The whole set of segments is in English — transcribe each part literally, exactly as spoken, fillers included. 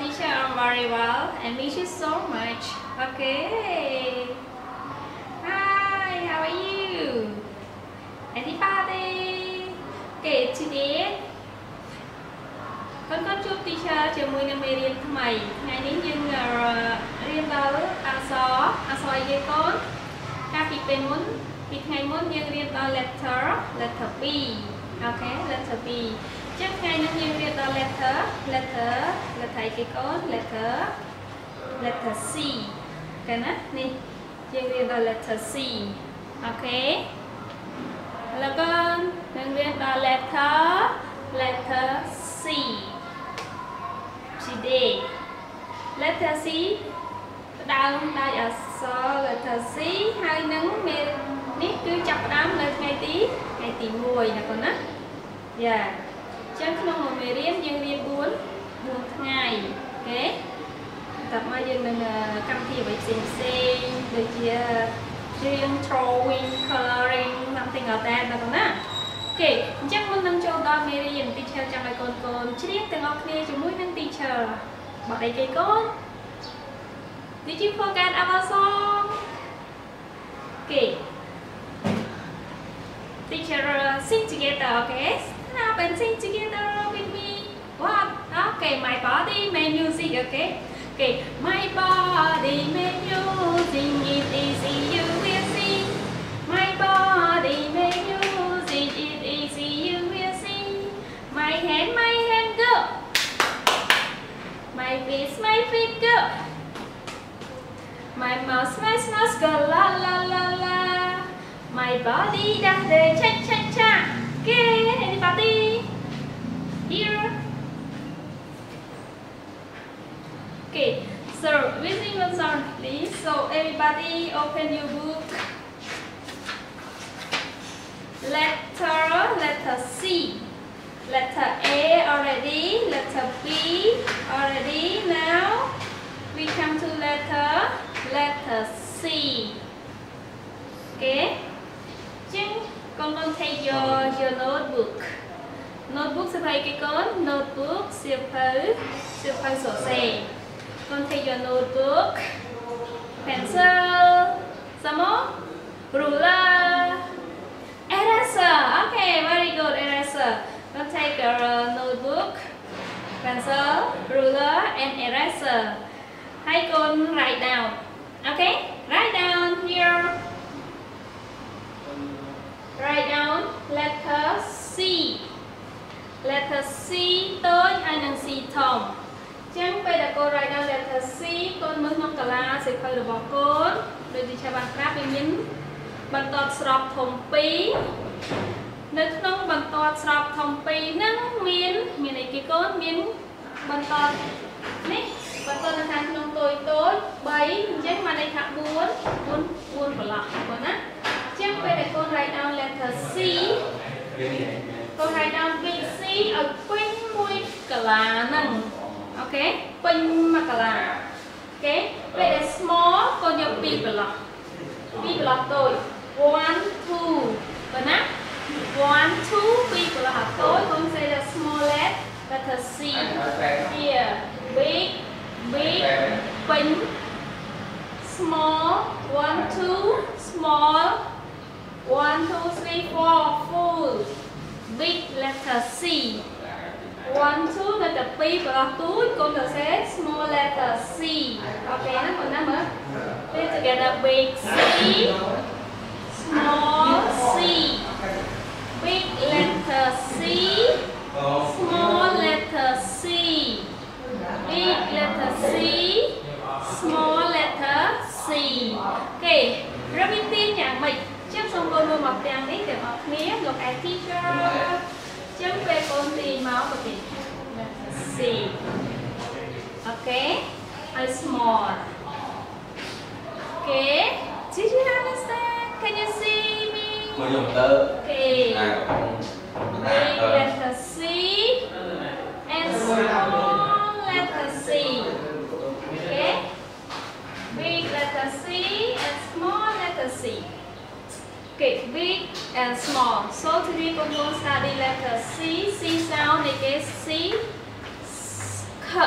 teacher, I'm very well and miss you so much. Okay. Hi, how are you? Anybody? Okay, today con con chúc teacher chờ mười năm riêng mày ngày đến nhưng riêng đó ăn xó ăn xó gì con các vị bên muốn vị ngày muốn nhưng riêng đó letter letter B. Okay, letter B. Chắc ngày nó như riêng đó letter letter letter cái con letter letter C. Cái nè nè nhưng riêng đó letter C. Okay. Là con nhưng riêng đó letter letter C. Today letter C đau đau ở so letter C hai nắng mẹ nít cứ chập đám lên ngày tí ngày tí mùi nè con á. Dạ chắc không một mẹ riêng nhưng riêng buồn buồn ngày ok tập mai dân mình cam thi với xin xin được chia riêng drawing coloring something like that nè con á. Ok, chắc mình nâng cho đo mê riêng teacher cho mấy con con chứ riêng từng ngọc nê cho mũi nâng teacher bỏ đây cây con. Did you forget our song? Okay. Teacher uh, sing together, okay? Stand up and sing together with me. What? Okay, my body made music, okay? Okay, my body made music, it is easy, you will sing. My body made music, it is easy, you will sing. My hand, my hand, go. My feet, my feet, go. My mouth, my mouth, go la la la la. My body does the cha cha cha. Okay, anybody? Here. Okay, so reading one song, please. So everybody, open your book. Letter, letter C. Letter A already. Letter B already. Now we come to letter letter C. Okay. Chính con con take your your notebook. Notebook sẽ phải cái con notebook sẽ phải sẽ phải sổ xe. Con take your notebook, pencil, some more, ruler, eraser. Okay, very good, eraser. Con take your notebook, pencil, ruler, and eraser. Hãy con write down. Okay, write down here. Write down letter C. Letter C tới hai nâng C thông. Chẳng bây giờ cô write down letter C. Con muốn mong cả là sẽ phải được bỏ con. Để đi cho bạn khác với mình. Bạn tọt sọp thông pi. Nếu không bạn tọt sọp thông pi nâng miên. Miên này kì con miên. Bạn tọt. Nè. Bạn tọt là thằng nông tôi tối. Bấy. Chẳng mà đây thạc buôn. Buôn. Buôn vào lọc. Còn á. Chẳng bây giờ cô write down letter C. Cô write down big C ở quanh mùi cả là nâng. Ok, quanh mặt cả là. Ok, bây giờ small cô nhập pi block. Pi block tôi. One, two. Còn á. One, two, pi block tôi. Con sẽ là smallest letter C. Here, big, big, quanh. Small, one, two, small. One, two, three, four, full. Big letter C. One, two letter P và túi con sẽ sẽ small letter C. Ok, nó còn nắm nữa. Put together big C, small C. Big letter C, small letter C. Big letter C, small letter C. Ok, repeat nhà mình. Chắc xong cô mua một trang lý để học mía luật ai teacher. Chắc về con thì máu của chị. C. Okay. A small. Okay. Did you understand? Can you see me? Okay. Big letter C and small letter C. Okay. Big letter C and small letter C. Okay, big and small. So today we're going to study letter C. C sound against C. C.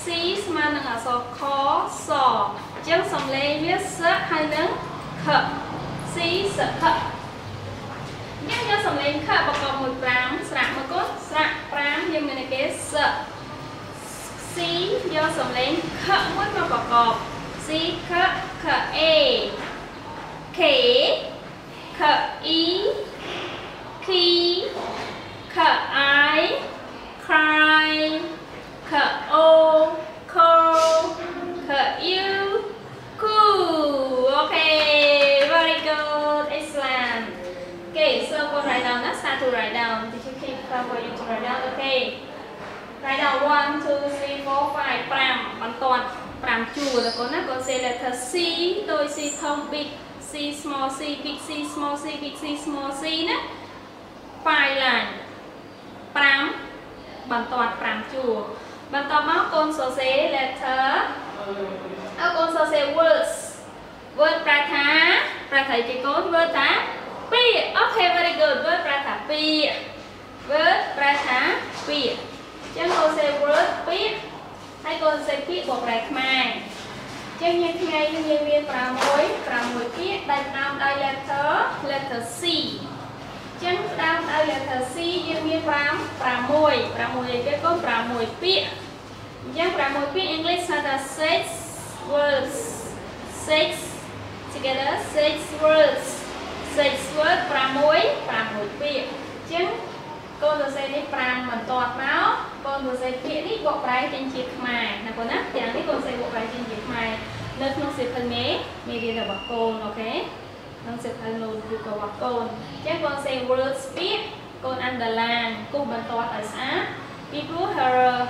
C ស្មើនឹងអក្សរ ខ ស អញ្ចឹងសំឡេងវាសហើយនឹង ខ C ស ខ អញ្ចឹងយកសំឡេង ខ បកបមួយប្រាំស្រាក់មកកូនស្រាក់ប្រាំយើងមានគេស C យកសំឡេង ខ មួយមកបកប C ខ ខ A K K E K K I cry K O call K U cool. Okay, very good, excellent. Okay, so go write down. Let's start to write down. Did you keep time for you to write down? Okay, write down one, two, three, four, five. Pram, bắn toàn. Pram chu rồi con nè. Con say letter C. Tôi C thông big C small C big C small C big C small C nè. Five line. Pram, bắn toàn pram chu. Bắn toàn máu con số say letter. Ở con số say words. Word pratha. Pratha chỉ con word ta. P. Okay, very good. Word pratha P. Word pratha P. Chẳng con say word P. Hay con say P bộ rạch mai. Chẳng như thế này như viên pra mối. Pra mối P. Đặt nam đai letter. Letter C. Chẳng nam đai letter C. Như viên pra pra mối. Pra mối cái con pra mối P. Chẳng pra mối P. English là six words. Six. Together. Six words. Six words. Pra mối. Pra mối P. Chẳng con tôi sẽ đi pram mình toạt máu. Con tôi sẽ phía đi bộ trái trên chiếc mài. Nè con á, chẳng đi con sẽ bộ trái trên chiếc mài. Nên nó sẽ thân mế. Mê đi là bạc con, ok? Nó sẽ thân luôn dù có bạc con. Chắc con sẽ word speak. Con underline. Cô mình toạt ở xã. People her.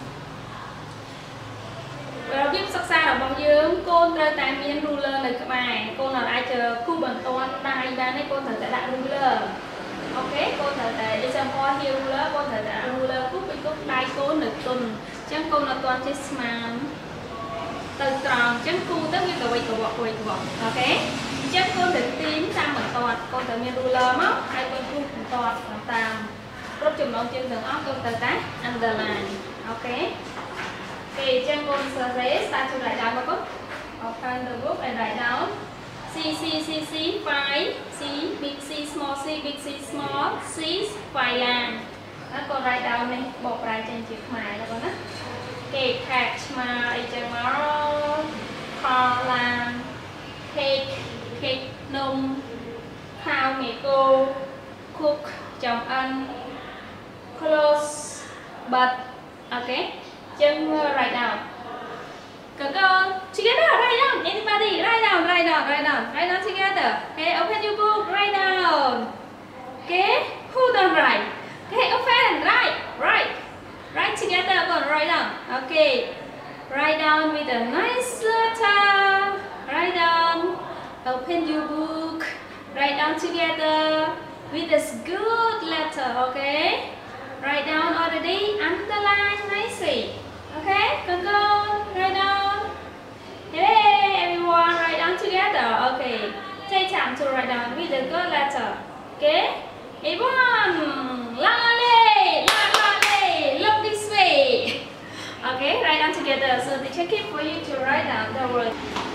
Và biết sắc xa ở bao dương. Con trời tài miên ruler này các bài. Con nào ai chờ cô mình toạt đai ra này con thật đã đã ruler. Ok, cô thở tại để xem coi hiu ruler, cô thở tại ruler cúp bị cúp đai cô nực tuần, chẳng cô là toàn chết man, từ tròn chẳng cô tới như cái quay của bọc quay của bọc, ok, chẳng cô thở tím sang mặt toàn, cô thở miền ruler máu, hai con cô toàn làm tam, rốt chùm lòng trên đường óc cô thở tát underline, ok, ok, chẳng cô sờ rễ, start to write down một open the book and write down. C, C, C, C, five, C, big C, small C, big C, small C, five line. Đó, con write down này, bọc ra trên chiếc máy đó con á. Okay, catch mà, ý chân máu, call line, cake, cake nung, how mẹ cô, cook, chồng ăn, close, but, ok, chân write down. Go go together, write down. Anybody, write down, write down, write down, write down together. Okay, open your book, write down. Okay, who don't write? Okay, open, write, write, write together. Go write down. Okay, write down with a nice letter. Write down. Open your book. Write down together with this good letter. Okay, write down already. Underline nicely. Okay, go go, write down. Hey, everyone, write down together. Okay, take time to write down with a good letter. Okay, everyone, la la lay, la la lay, look this way. Okay, write down together. So the check it for you to write down the word.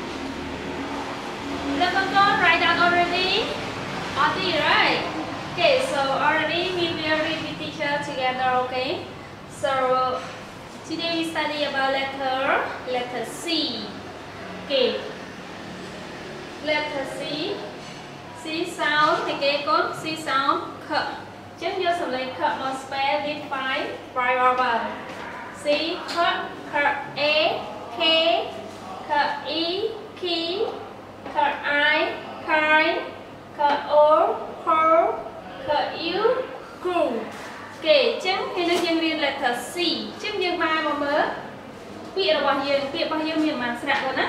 Let them go, write down already. Already, right? Okay, so already we will read with teacher together. Okay, so. Today we study about letter, letter C. Okay. Letter C. C sound thì cái con C sound k. Chấm vôសំឡេង k must spell with five vowel. C k k A K k E K k I K k O K k U cool. Okay, chấm thì nó dân viên letter C. Chấm dân ba mà mớ. Vị là bao nhiêu? Vị bao nhiêu miền màn sạc rồi á.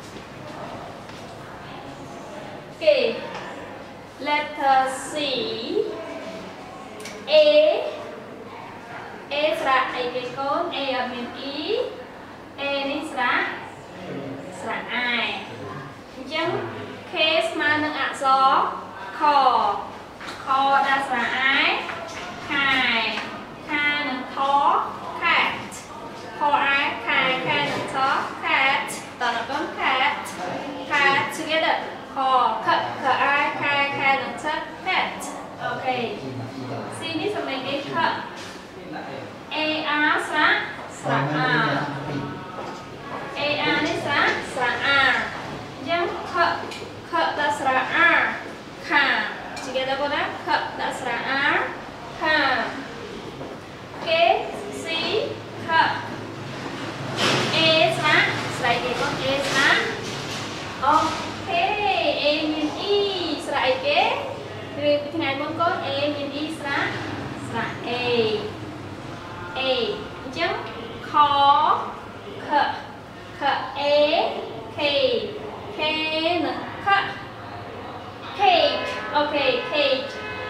Okay. Letter C. A. A sạc A cái con. A ở miền Ý. A này sạc. Sạc ai. Chấm case mà nâng ạ gió. Call. Call đã sạc ai. Khai, khai nâng thó, cat, thó ai, khai, ពីថ្ងៃមុនកូន A មាន E ស្រាស្រា A A អញ្ចឹងខខខ A K K និងខ cake អូខេ cake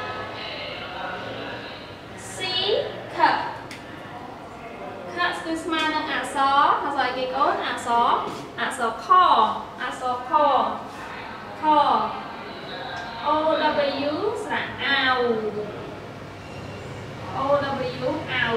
C ខខគឺស្មើនឹងអក្សរអក្សរអីគេកូនអក្សរអក្សរខអក្សរខខ O W ស្រៈអៅ O W អៅ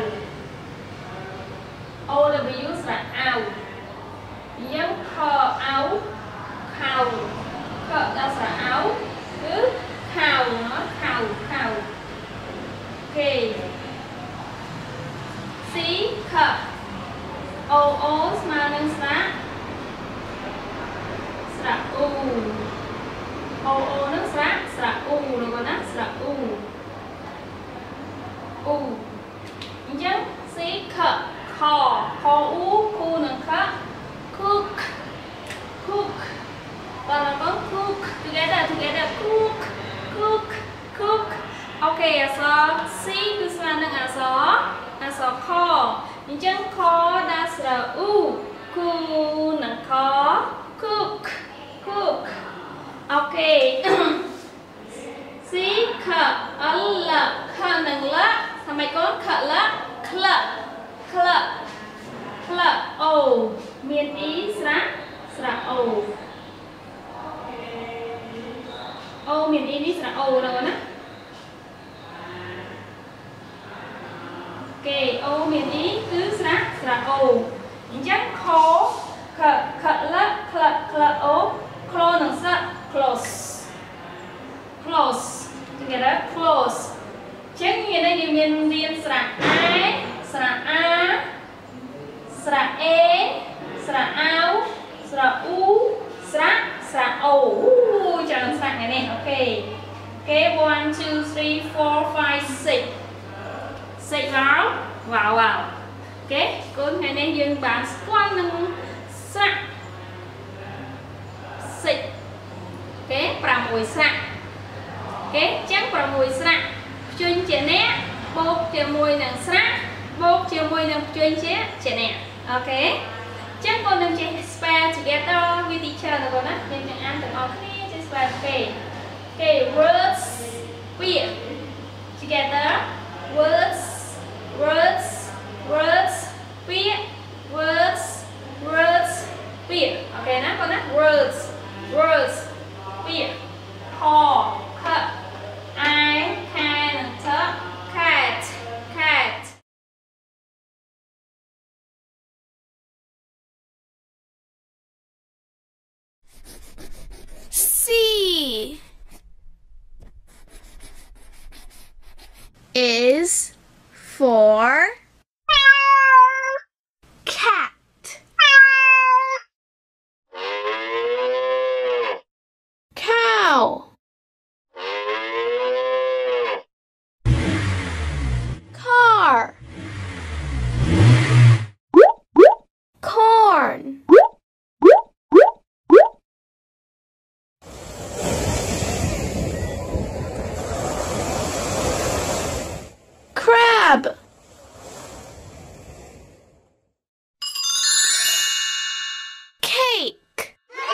O W ស្រៈអៅយើងខអៅខៅខដល់ស្រៈអៅគឺខៅណាខៅខៅអូខេ C ខ O O ស្មើនឹងស្រៈស្រៈអ៊ូO O នឹងស្រៈស្រៈអ៊ូនោះកូនណាស្រៈអ៊ូអ៊ូអញ្ចឹង C ខខខអ៊ូគូនឹងខ cook cook បន្តមក cook together together cook cook cook អូខេអក្សរ C គឺស្មើនឹងអក្សរអក្សរខអញ្ចឹងខដាក់ស្រៈអ៊ូគូនឹងខ cook cook អូខេ C ខអលខនឹងលថ្មីកូនខលក្លក្លក្លអូមាន E ស្រៈស្រៈអូអូមាន E នេះស្រៈអូដល់ណាអូខេអូមាន E គឺស្រៈស្រៈអូអញ្ចឹងខខខលក្លក្លអូក្លនឹងស្រៈ close close together close ចឹងមានន័យមានមានស្រៈ A ស្រៈ A ស្រៈ A ស្រៈ អៅ ស្រៈ អ៊ូ ស្រៈ ស្រៈ អូច្រើនស្រៈថ្ងៃនេះអូខេអូខេ one two three four five six six មកវ៉ាវវ៉ាវអូខេកូនថ្ងៃនេះយើងបានស្គាល់នឹងស្រៈ six អូខេ6ស្រៈអូខេចឹង6ស្រៈភ្ជុញជាអ្នកបូកជាមួយនឹងស្រៈបូកជាមួយនឹងភ្ជុញជាជាអ្នកអូខេចឹងកូននឹងចេះ spell together with teacher ណាកូនណាយើងនឹងអានទាំងអស់គ្នាចេះ spell គេគេ words ពាក្យ together words words words ពាក្យ words words ពាក្យអូខេណាកូនណា words words ពាក្យ ខខ I can cat cat C is for cat. Cow. Car. Corn. Crab. Cake.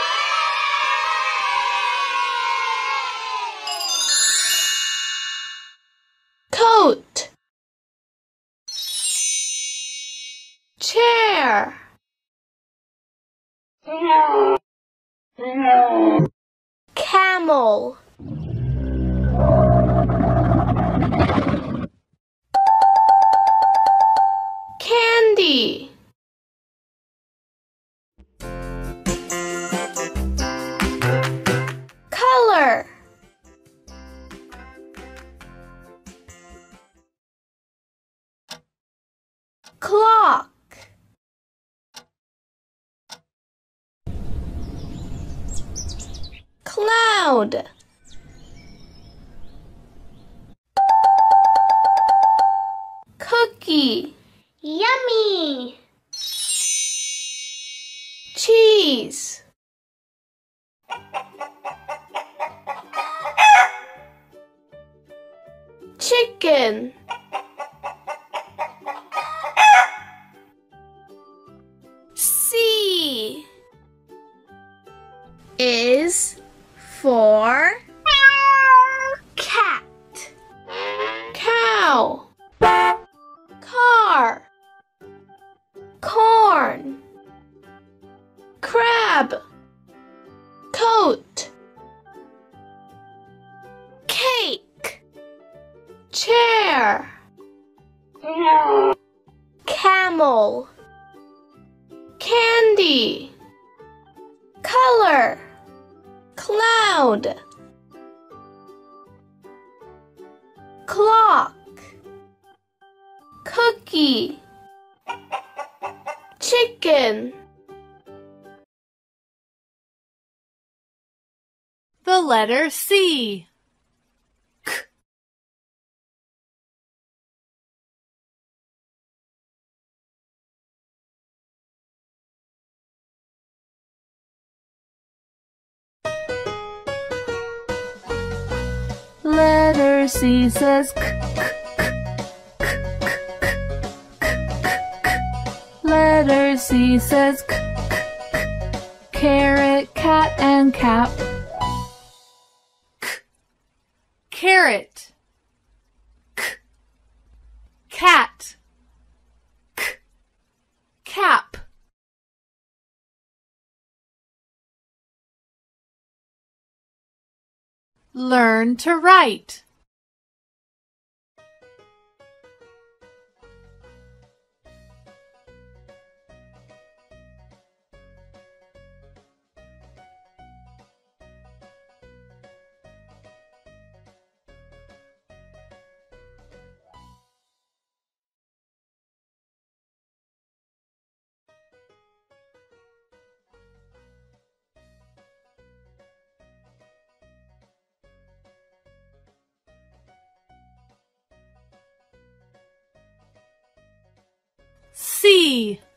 Coat. Chair. Camel. Candy. Color. Clock. Cloud. Cookie. Yummy. Cheese. chicken. C is for cat, cow, car, corn, crab, coat, cake, chair, camel, candy, color, cloud, clock, cookie, chicken. The letter C. K. Letter C says k, k, k, k, k, k, k. Letter C says k, k, k. Carrot, cat, and cap. K. Carrot. K. Cat. K. Cap. Learn to write. C.